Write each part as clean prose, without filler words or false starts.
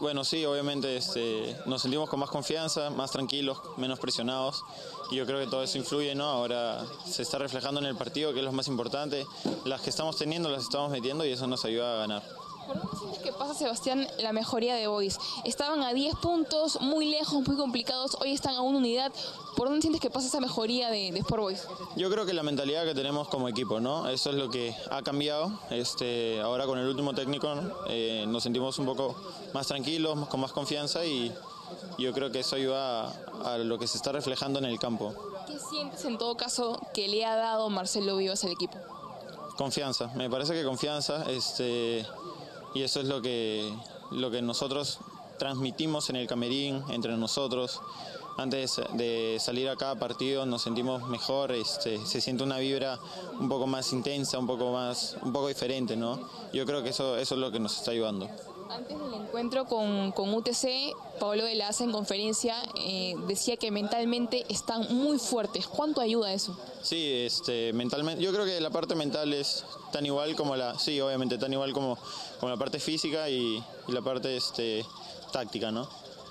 Bueno, sí, obviamente nos sentimos con más confianza, más tranquilos, menos presionados y yo creo que todo eso influye, ¿no? Ahora se está reflejando en el partido, que es lo más importante. Las que estamos teniendo las estamos metiendo y eso nos ayuda a ganar. ¿Por dónde sientes que pasa, Sebastián, la mejoría de Boys? Estaban a 10 puntos, muy lejos, muy complicados, hoy están a una unidad. ¿Por dónde sientes que pasa esa mejoría de Sport Boys? Yo creo que la mentalidad que tenemos como equipo, ¿no? Eso es lo que ha cambiado. Ahora con el último técnico, ¿no? Nos sentimos un poco más tranquilos, con más confianza y yo creo que eso ayuda a lo que se está reflejando en el campo. ¿Qué sientes en todo caso que le ha dado Marcelo Vivas al equipo? Confianza, me parece que confianza, y eso es lo que nosotros transmitimos en el camerín, entre nosotros. Antes de salir a cada partido nos sentimos mejor, se siente una vibra un poco más intensa, un poco diferente, ¿no? Yo creo que eso es lo que nos está ayudando. Antes del encuentro con UTC, Pablo de la Asa en conferencia decía que mentalmente están muy fuertes. ¿Cuánto ayuda eso? Sí, mentalmente, yo creo que la parte mental es tan igual como sí, obviamente, tan igual como la parte física y la parte táctica, ¿no?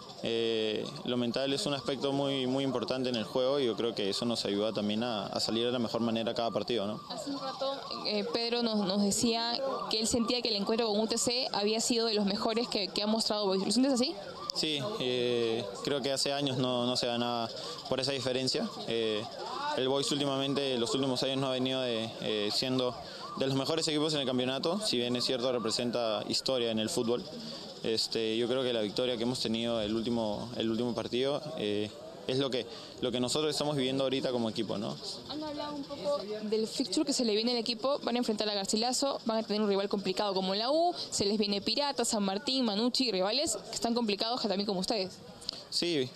Lo mental es un aspecto muy importante en el juego y yo creo que eso nos ayuda también a salir de la mejor manera cada partido, ¿no? Hace un rato Pedro nos decía que él sentía que el encuentro con UTC había sido de los mejores que ha mostrado Boys. ¿Lo sientes así? Sí, creo que hace años no se ganaba por esa diferencia. El Boys últimamente, los últimos años no ha venido siendo de los mejores equipos en el campeonato, si bien es cierto representa historia en el fútbol. Yo creo que la victoria que hemos tenido el último partido es lo que nosotros estamos viviendo ahorita como equipo, ¿no? Han hablado un poco del fixture que se le viene al equipo. Van a enfrentar a Garcilaso, van a tener un rival complicado como la U, se les viene Pirata, San Martín, Manucci, rivales que están complicados también como ustedes. Sí,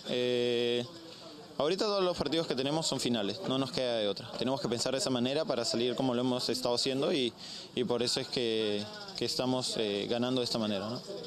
ahorita todos los partidos que tenemos son finales, no nos queda de otra. Tenemos que pensar de esa manera para salir como lo hemos estado haciendo y por eso es que estamos ganando de esta manera, ¿no?